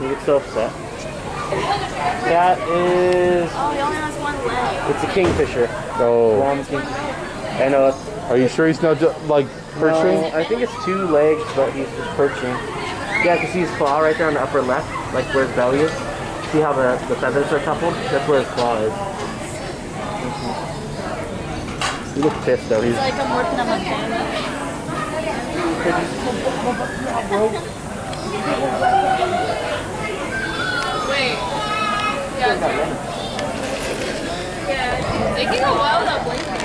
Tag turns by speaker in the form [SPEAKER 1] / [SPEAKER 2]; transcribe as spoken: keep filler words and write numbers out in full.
[SPEAKER 1] He looks so upset. That is...
[SPEAKER 2] Oh, he only has one leg.
[SPEAKER 1] It's a kingfisher.
[SPEAKER 3] Oh.
[SPEAKER 1] One king. I know. It's,
[SPEAKER 3] Are you sure he's not just, like, perching?
[SPEAKER 1] no, I think it's two legs, but he's just perching. Yeah, I can see his claw right there on the upper left, like where his belly is. See how the, the feathers are coupled? That's where his claw is. Mm-hmm. He looks pissed though. He's
[SPEAKER 2] It's like I'm working on my family. Wait. Yeah. Yeah. Taking a while without blinking.